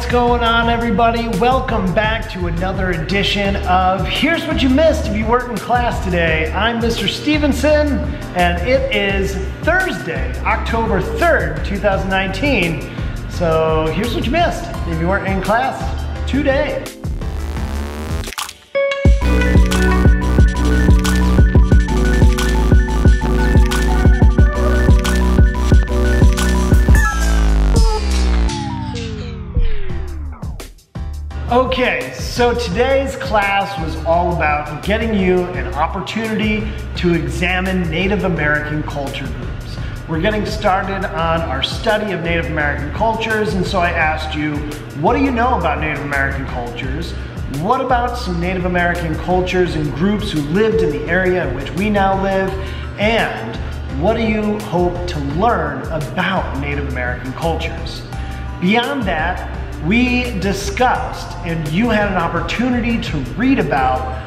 going on, everybody? Welcome back to another edition of Here's What You Missed If You Weren't in Class Today. I'm Mr. Stevenson, and it is Thursday, October 3rd, 2019. So here's what you missed if you weren't in class today. Okay, so today's class was all about getting you an opportunity to examine Native American culture groups. We're getting started on our study of Native American cultures, and so I asked you, what do you know about Native American cultures? What about some Native American cultures and groups who lived in the area in which we now live? And what do you hope to learn about Native American cultures? Beyond that, we discussed, and you had an opportunity to read about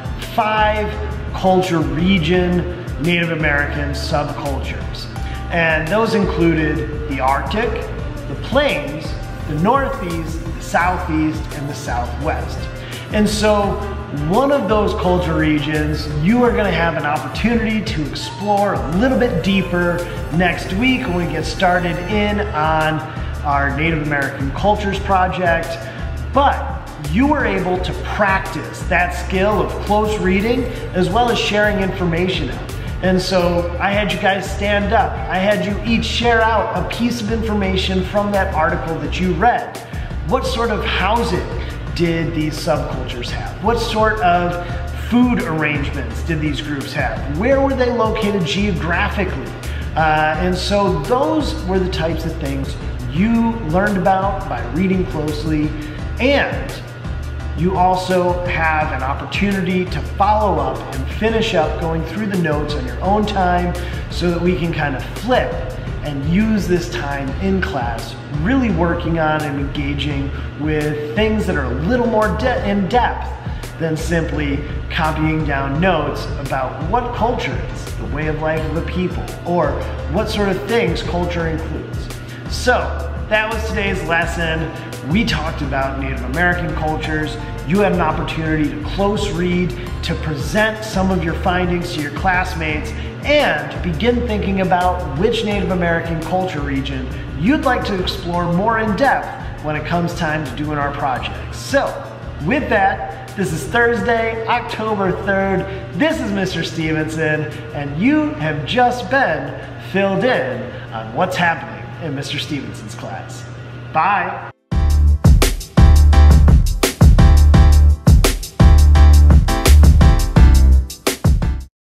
5 culture region Native American subcultures. And those included the Arctic, the Plains, the Northeast, the Southeast, and the Southwest. And so one of those culture regions you are going to have an opportunity to explore a little bit deeper next week when we get started in on our Native American Cultures project, but you were able to practice that skill of close reading as well as sharing information out. And so I had you guys stand up. I had you each share out a piece of information from that article that you read. What sort of housing did these subcultures have? What sort of food arrangements did these groups have? Where were they located geographically? And so those were the types of things you learned about by reading closely, and you also have an opportunity to follow up and finish up going through the notes on your own time so that we can kind of flip and use this time in class really working on and engaging with things that are a little more in depth than simply copying down notes about what culture is, the way of life of a people, or what sort of things culture includes. So that was today's lesson. We talked about Native American cultures. You had an opportunity to close read, to present some of your findings to your classmates, and to begin thinking about which Native American culture region you'd like to explore more in depth when it comes time to doing our projects. So with that, this is Thursday, October 3rd. This is Mr. Stevenson, and you have just been filled in on what's happening in Mr. Stevenson's class. Bye.